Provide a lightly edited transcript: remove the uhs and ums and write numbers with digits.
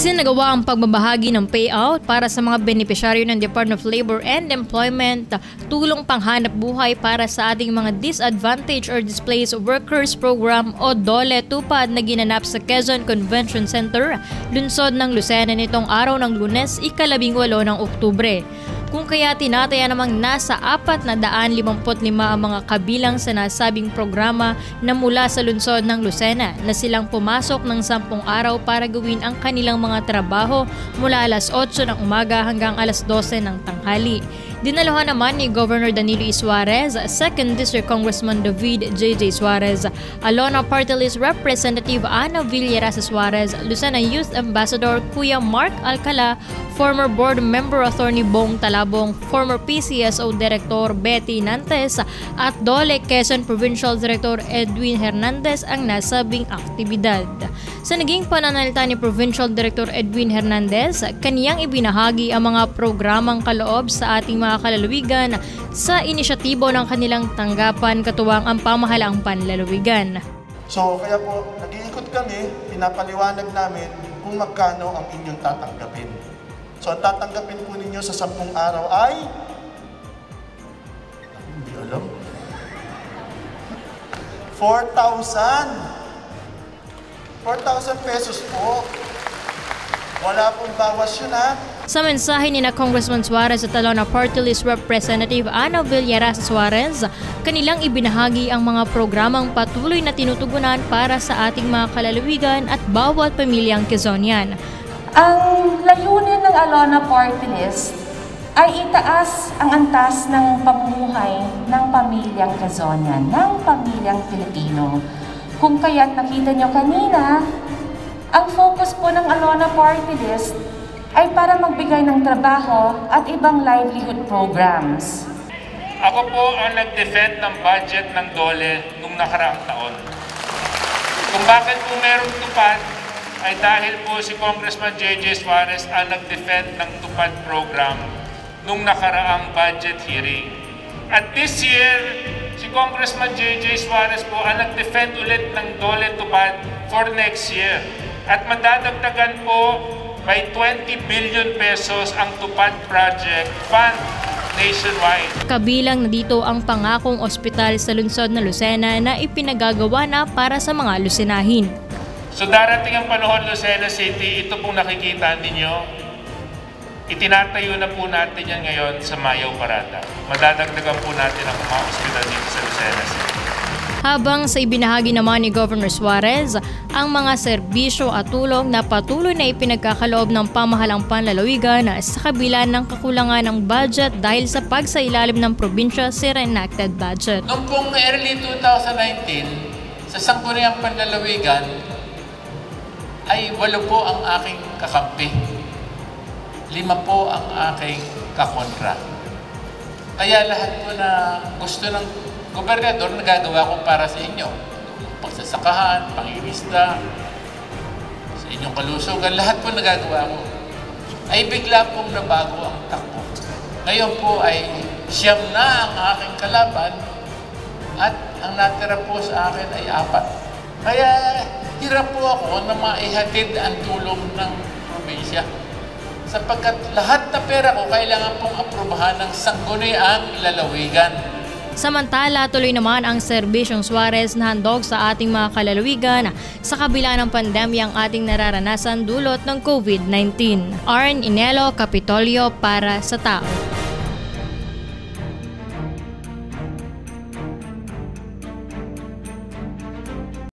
Isinagawa ang pagbabahagi ng payout para sa mga benepisyaryo ng Department of Labor and Employment, tulong panghanap buhay para sa ating mga Disadvantaged or Displaced Workers Program o DOLE tupad na ginanap sa Quezon Convention Center, lungsod ng Lucena nitong araw ng Lunes, ika-18 ng Oktubre. Kung kaya tinataya namang nasa 455 ang mga kabilang sa nasabing programa na mula sa lungsod ng Lucena na silang pumasok ng 10 araw para gawin ang kanilang mga trabaho mula alas 8 ng umaga hanggang alas 12 ng tanghali. Dinaluhan naman ni Governor Danilo E. Suarez, 2nd District Congressman David J.J. Suarez, Alona Party List Representative Ana Villarasa Suarez, Lucena Youth Ambassador Kuya Mark Alcala, former board member Attorney Bong Talabong, former PCSO Director Betty Nantes at DOLE Quezon Provincial Director Edwin Hernandez ang nasabing aktibidad. Sa naging pananalita ni Provincial Director Edwin Hernandez, kaniyang ibinahagi ang mga programang kaloob sa ating mga kalalawigan sa inisyatibo ng kanilang tanggapan katuwang ang pamahalaang panlalawigan. So kaya po, nag-iikot kami, pinapaliwanag namin kung magkano ang inyong tatanggapin. So ang tatanggapin po ninyo sa 10 araw ay, hindi alam, 4,000 pesos po. Wala pong bawas yun ha. Sa mensahe ni na Congressman Suarez at Alona Party List Representative Ana Villarasa Suarez, kanilang ibinahagi ang mga programang patuloy na tinutugunan para sa ating mga kalalawigan at bawat pamilyang Quezonian. Ang layunin ng Alona Party List ay itaas ang antas ng pamumuhay ng pamilyang Quezonian, ng pamilyang Pilipino. Kung kaya't nakita nyo kanina, ang focus po ng Alona Party List ay para magbigay ng trabaho at ibang livelihood programs. Ako po ang nag-defend ng budget ng DOLE nung nakaraang taon. Kung bakit po merong tupad, ay dahil po si Congressman J.J. Suarez ang nag-defend ng tupad program nung nakaraang budget hearing. At this year, si Congressman J.J. Suarez po ang nag-defend ulit ng DOLE tupad for next year. At madadagdagan po by 20 billion pesos ang tupad project fund nationwide. Kabilang na dito ang pangakong ospital sa lungsod na Lucena na ipinagagawa na para sa mga Lucenahin. So darating ang panahon, Lucena City, ito pong nakikita ninyo, itinatayo na po natin yan ngayon sa Mayaw Parada. Madadagdagan po natin ang mga ospital dito sa Lucena City. Habang sa ibinahagi naman ni Governor Suarez ang mga serbisyo at tulong na patuloy na ipinagkakaloob ng pamahalang panlalawigan sa kabila ng kakulangan ng budget dahil sa pagsailalim ng probinsya sa reenacted budget. Noong pong early 2019, sa Sangguniang Panlalawigan, ay 8 po ang aking kakampi. 5 po ang aking kakontra. Kaya lahat po na gusto ng gobernador, nagagawa ko para sa inyo. Pagsasakahan, pangingisda, sa inyong kalusugan, lahat po nagagawa ko. Ay bigla pong nabago ang takbo. Ngayon po ay 9 na ang aking kalaban at ang natira po sa akin ay 4. Kaya hirap po ako na maihatid ang tulong ng probinsya. Sapagkat lahat na pera ko kailangan pong aprubahan ng sangguniang lalawigan. Samantala, tuloy naman ang serbisyong Suarez na handog sa ating mga kalalawigan sa kabila ng pandemya ang ating nararanasan dulot ng COVID-19. Arn Inelo, Kapitolyo para sa Tao.